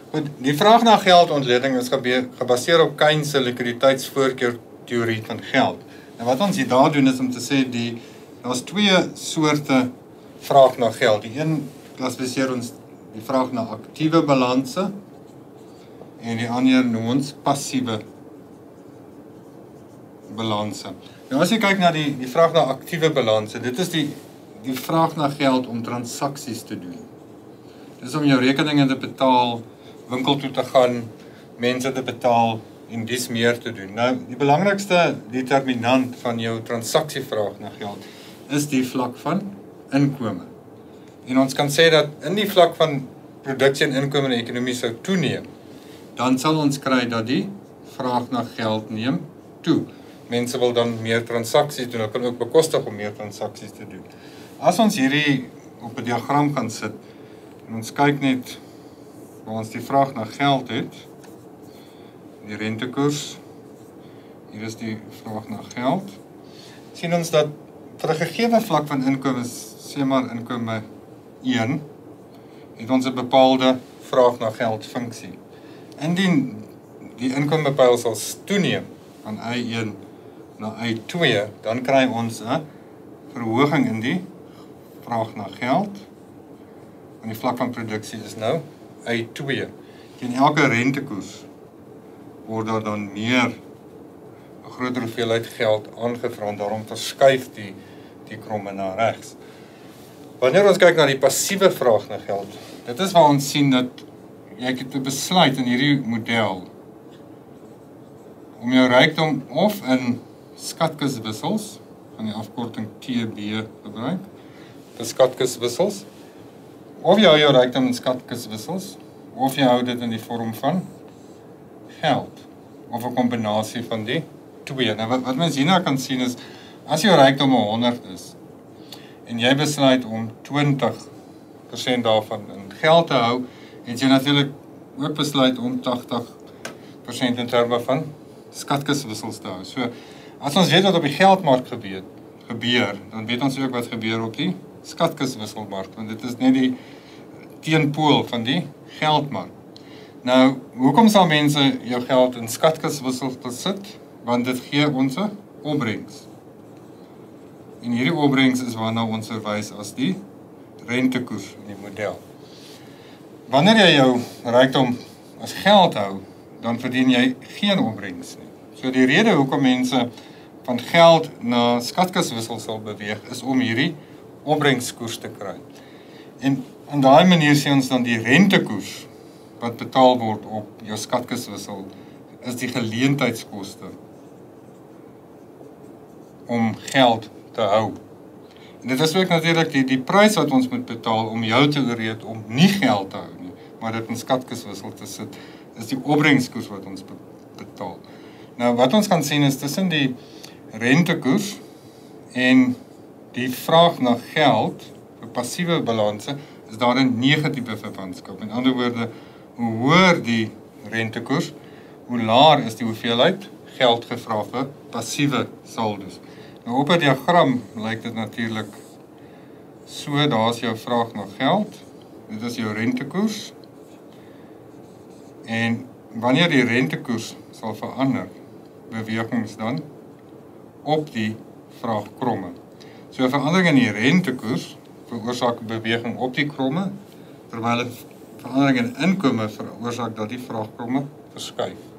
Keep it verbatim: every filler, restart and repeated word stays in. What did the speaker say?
Goed, die vraag na geldontleding is gebaseer op Keynes se likwiditeitsvoorkeurteorie van geld. En wat ons hier daar doen is om te sê die daar's twee soorte vraag na geld. Die een klassifiseer ons die vraag na aktiewe balanse en die ander noem ons passiewe balanse. Nou as jy kyk na die die vraag na aktiewe balanse, dit is die die vraag na geld om transaksies te doen. Dis om jou rekeninge te betaal, winkel toe te gaan, mense te betaal en dis meer te doen. Nou, die belangrikste determinant van jou transaksievraag na geld is die vlak van inkome. En ons kan sê dat in die vlak van produksie en inkome in die ekonomie sou toeneem, dan sal ons kry dat die vraag na geld neem toe. Mense wil dan meer transaksies doen, hulle kan ook bekostig om meer transaksies te doen. As ons hierdie op 'n diagram gaan sit, en ons kyk net waar ons die vraag na geld het, die rentekoers, hier is die vraag na geld, sien ons dat vir 'n gegewe vlak van inkomens, sê maar inkome een, het ons 'n bepaalde vraag na geld funksie. Indien die inkomepyl sal toeneem van Y een na Y twee, dan kry ons 'n verhoging in die vraag na geld, en die vlak van produksie is nou Y twee. Teen elke rentekoers word daar dan meer, 'n groter hoeveelheid geld aangevra, daarom verskuif die, die kromme na regs. Wanneer ons kyk na die passiewe vraag na geld, dit is waar ons sien dat jy het 'n besluit in hierdie model om jou rykdom of in skatkiswissels, van die afkorting T B gebruik, vir skatkiswissels, of jy hou jou rykdom in skatkiswissels, of jy hou dit in die vorm van geld, of 'n kombinasie van die twee. Nou wat, wat mens hierna kan sien is, as jou rykdom honderd is, en jy besluit om twintig persent daarvan in geld te hou, het jy natuurlik ook besluit om tagtig persent in terme van skatkiswissels te hou. So, as ons weet wat op die geldmark gebeur, gebeur, dan weet ons ook wat gebeur op die skatkiswisselmark, want dit is net die teenpool van die geldmark. Nou, hoekom sal mense jou geld in skatkiswissels sit? Want dit gee ons 'n opbrengs. En hierdie opbrengs is waarna ons verwys as die rentekoers in die model. Wanneer jy jou rykdom as geld hou, dan verdien jy geen opbrengs nie. So die rede hoekom mense van geld na skatkiswissels sal beweeg, is om hierdie opbrengskoers te kry. En in daai manier sien ons dan die rentekoers wat betaal word op jou skatkiswissel, is die geleentheidskoste om geld te hou. En dit is ook natuurlik die, die prys wat ons moet betaal om jou te oorreed om nie geld te hou nie, maar dit in skatkiswissel te sit, is die opbrengskoers wat ons betaal. Nou wat ons kan sien is tussen die rentekoers en die vraag na geld vir passiewe balanse is daar 'n negatiewe verwantskap. In ander woorde, hoe hoër die rentekoers, hoe laer is die hoeveelheid geld gevra vir passiewe saldos. Nou op 'n diagram lyk dit natuurlik so, daar is jou vraag na geld, dit is jou rentekoers, en wanneer die rentekoers sal verander, beweeg ons dan op die vraagkromme. So 'n verandering in die rentekoers veroorsaak 'n beweging op die kromme, terwyl 'n verandering in inkome veroorsaak dat die vraagkromme verskuif.